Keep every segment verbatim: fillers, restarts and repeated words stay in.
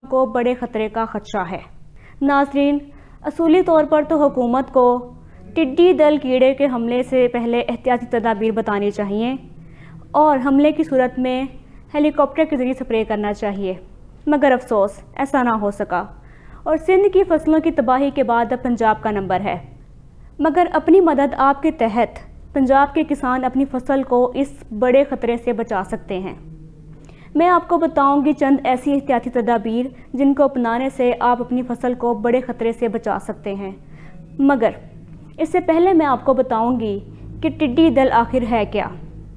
को बड़े ख़तरे का खदशा है। नाज़रीन, असूली तौर पर तो हुकूमत को टिड्डी दल कीड़े के हमले से पहले एहतियाती तदाबीर बतानी चाहिए और हमले की सूरत में हेलीकॉप्टर के ज़रिए स्प्रे करना चाहिए, मगर अफसोस ऐसा ना हो सका और सिंध की फसलों की तबाही के बाद अब पंजाब का नंबर है। मगर अपनी मदद आपके तहत पंजाब के किसान अपनी फसल को इस बड़े ख़तरे से बचा सकते हैं। मैं आपको बताऊंगी चंद ऐसी एहतियाती तदाबीर जिनको अपनाने से आप अपनी फसल को बड़े ख़तरे से बचा सकते हैं। मगर इससे पहले मैं आपको बताऊंगी कि टिड्डी दल आखिर है क्या।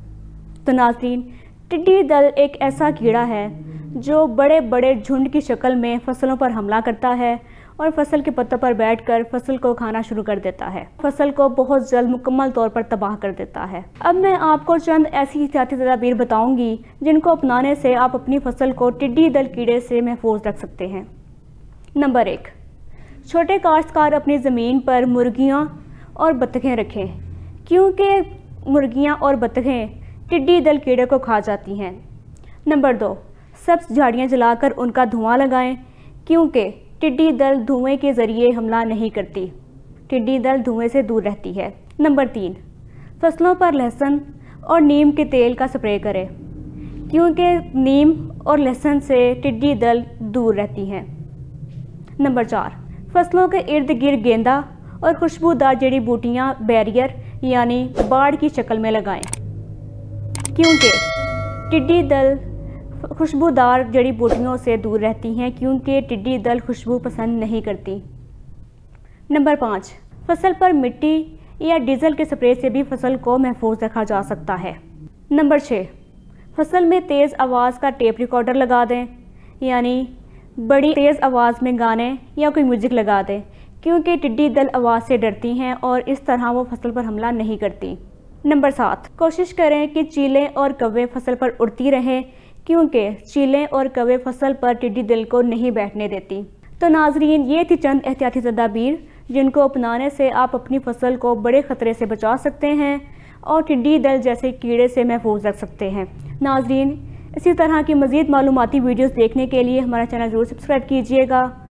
तो नाज़रीन, टिड्डी दल एक ऐसा कीड़ा है जो बड़े बड़े झुंड की शक्ल में फसलों पर हमला करता है और फसल के पत्तों पर बैठकर फसल को खाना शुरू कर देता है। फसल को बहुत जल्द मुकम्मल तौर पर तबाह कर देता है। अब मैं आपको चंद ऐसी एहतियाती तदाबीर बताऊंगी जिनको अपनाने से आप अपनी फसल को टिड्डी दल कीड़े से महफूज रख सकते हैं। नंबर एक, छोटे काश्तकार अपनी ज़मीन पर मुर्गियाँ और बतखें रखें, क्योंकि मुर्गियाँ और बतखें टिड्डी दल कीड़े को खा जाती हैं। नंबर दो, सब्ज़ झाड़ियाँ जलाकर उनका धुआं लगाएं, क्योंकि टिड्डी दल धुएं के ज़रिए हमला नहीं करती, टिड्डी दल धुएं से दूर रहती है। नंबर तीन, फसलों पर लहसुन और नीम के तेल का स्प्रे करें, क्योंकि नीम और लहसुन से टिड्डी दल दूर रहती हैं। नंबर चार, फसलों के इर्द गिर्द गेंदा और खुशबूदार जड़ी बूटियाँ बैरियर यानी बाड़ की शक्ल में लगाएं, क्योंकि टिड्डी दल खुशबूदार जड़ी बूटियों से दूर रहती हैं, क्योंकि टिड्डी दल खुशबू पसंद नहीं करती। नंबर पाँच, फसल पर मिट्टी या डीजल के स्प्रे से भी फसल को महफूज रखा जा सकता है। नंबर छः, फसल में तेज़ आवाज़ का टेप रिकॉर्डर लगा दें, यानी बड़ी तेज़ आवाज़ में गाने या कोई म्यूज़िक लगा दें, क्योंकि टिड्डी दल आवाज़ से डरती हैं और इस तरह वो फसल पर हमला नहीं करती। नंबर सात, कोशिश करें कि चीलें और कौवे फसल पर उड़ती रहें, क्योंकि चीलें और कौवे फसल पर टिड्डी दल को नहीं बैठने देती। तो नाजरीन, ये थी चंद एहतियाती तदाबीर जिनको अपनाने से आप अपनी फसल को बड़े ख़तरे से बचा सकते हैं और टिड्डी दल जैसे कीड़े से महफूज रख सकते हैं। नाजरीन, इसी तरह की मज़ीद मालूमाती वीडियोज़ देखने के लिए हमारा चैनल ज़रूर सब्सक्राइब कीजिएगा।